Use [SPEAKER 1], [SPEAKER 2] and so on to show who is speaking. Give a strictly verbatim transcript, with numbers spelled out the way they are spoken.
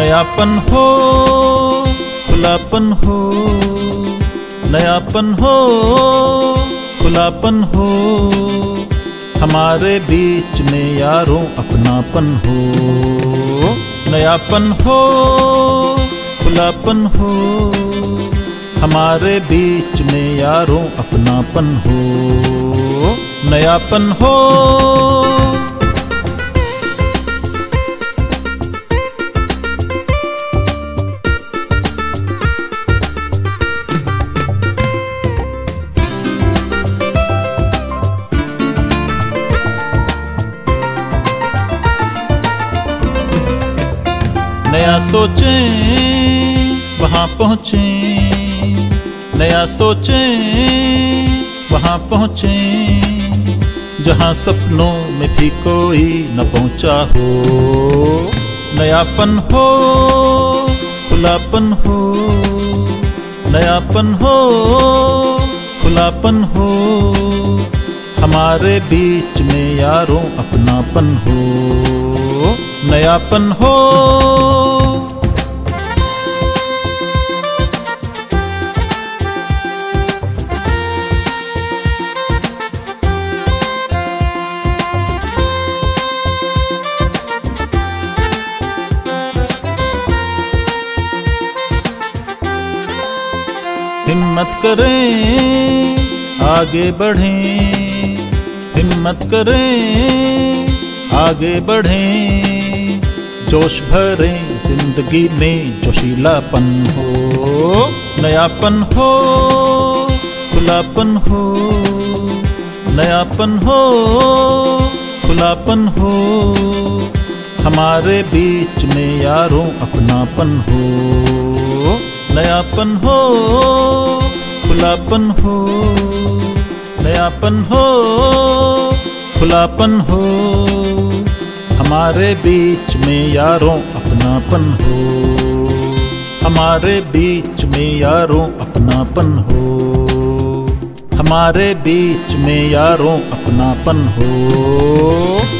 [SPEAKER 1] नयापन हो, खुलापन हो, नयापन हो, खुलापन हो, हमारे बीच में यारों अपनापन हो। नयापन हो, खुलापन हो, हमारे बीच में यारों अपनापन हो। नयापन हो, नया सोचें वहाँ पहुँचें, नया सोचें वहाँ पहुँचें, जहाँ सपनों में भी कोई न पहुँचा हो। नयापन हो, खुलापन हो, नयापन हो, खुलापन हो, हमारे बीच में यारों अपनापन हो। नयापन हो, हिम्मत करें आगे बढ़ें, हिम्मत करें आगे बढ़ें, जोश भरें जिंदगी में जोशीलापन हो। नयापन हो, खुलापन हो, नयापन हो, खुलापन हो, हमारे बीच में यारों अपनापन हो। नयापन हो, खुलापन हो, नयापन हो, खुलापन हो, हमारे बीच में यारों अपनापन हो। हमारे बीच में यारों अपनापन हो, हमारे बीच में यारों अपनापन हो।